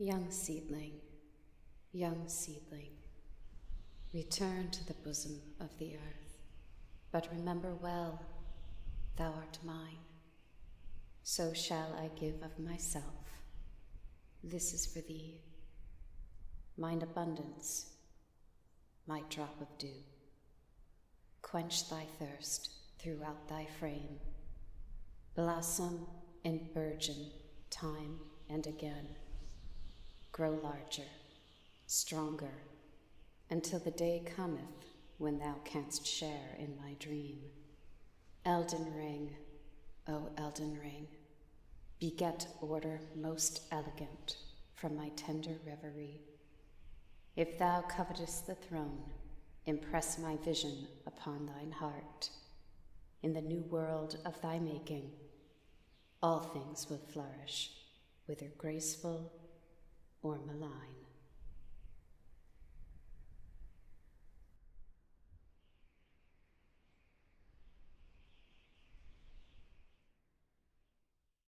young seedling, return to the bosom of the earth, but remember well, thou art mine. So shall I give of myself. This is for thee, mine abundance, my drop of dew. Quench thy thirst throughout thy frame, blossom and burgeon time and again. Grow larger, stronger, until the day cometh when thou canst share in my dream. Elden ring, O Elden ring, beget order most elegant from my tender reverie. If thou covetest the throne, impress my vision upon thine heart. In the new world of thy making, all things will flourish, whether graceful or malign.